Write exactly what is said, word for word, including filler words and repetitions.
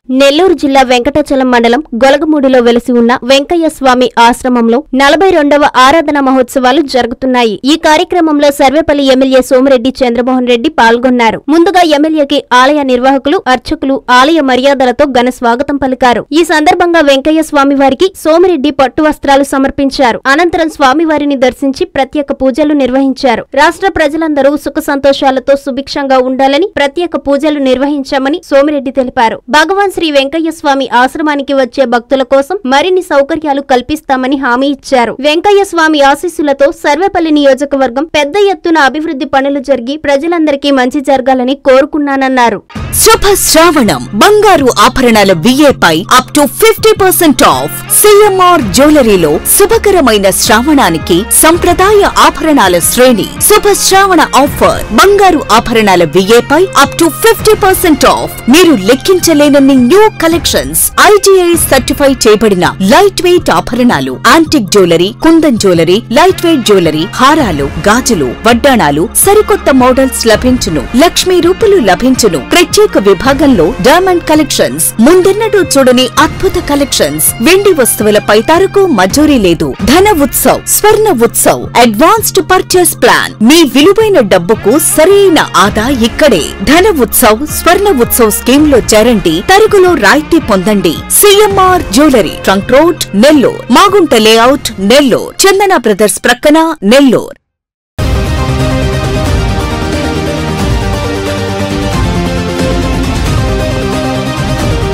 నెల్లూరు జిల్లా వెంకటాచలం మండలం గొలగమూడిలో వెలిసి ఉన్న వెంకయ్య స్వామి ఆశ్రమంలో నలభై రెండవ ఆరాధన మహోత్సవాలు జరుగుతున్నాయి. ఈ కార్యక్రమంలో సర్వేపల్లి ఎమ్మెల్యే సోమిరెడ్డి చంద్రమోహన్ రెడ్డి పాల్గొన్నారు. ముందుగా ఎమ్మెల్యేకి ఆలయ నిర్వాహకులు, అర్చకులు ఆలయ మర్యాదలతో ఘన స్వాగతం పలికారు. ఈ సందర్భంగా వెంకయ్య స్వామి వారికి సోమిరెడ్డి పట్టు వస్త్రాలు సమర్పించారు. అనంతరం స్వామివారిని దర్శించి ప్రత్యేక పూజలు నిర్వహించారు. రాష్ట్ర ప్రజలందరూ సుఖ సంతోషాలతో సుభిక్షంగా ఉండాలని ప్రత్యేక పూజలు నిర్వహించామని సోమిరెడ్డి తెలిపారు. భగవాన్ శ్రీ వెంకయ్య స్వామి ఆశ్రమానికి వచ్చే భక్తుల కోసం మరిన్ని సౌకర్యాలు కల్పిస్తామని హామీ ఇచ్చారు. వెంకయ్య స్వామి ఆశీస్సులతో సర్వేపల్లి నియోజకవర్గం పెద్ద ఎత్తున అభివృద్ధి పనులు జరిగి ప్రజలందరికీ మంచి జరగాలని కోరుకున్నానన్నారు. శుభ శ్రావణం బంగారు ఆభరణాల విఏపై up to fifty percent off. CMR జ్యువెలరీలో శుభకరమైన శ్రావణానికి సంప్రదాయ ఆభరణాల శ్రేణి. శుభ శ్రావణ ఆఫర్ బంగారు ఆభరణాల విఏపై up to fifty percent off. మీరు లెక్కించలేనన్ని న్యూ కలెక్షన్స్. ఐటీఐ సర్టిఫై చేయబడిన లైట్ వెయిట్ ఆభరణాలు, antique jewellery, kundan jewellery, light weight jewellery, హారాలు, గాజులు, వడ్డాణాలు, సరికొత్త మోడల్స్ లభించును. లక్ష్మీ రూపులు లభించును. ప్రత్యేక విభాగంలో డైమండ్ కలెక్షన్స్, ముందెన్నడూ చూడని అద్భుత కలెక్షన్స్. వెండి వస్తువులపై తరకు మజూరీ లేదు. Dhan Utsav, Swarna Utsav, advanced purchase plan. మీ విలువైన డబ్బుకు సరైన ఆదా ఇక్కడే. ధన ఉత్సవ్, స్వర్ణ ఉత్సవ్ స్కీమ్ లో చేరండి. తరుగులో రాయితీ పొందండి. CMR jewellery, trunk road, Nellore. Magunta layout, Nellore. Chandana brothers ప్రక్కన, నెల్లూరు.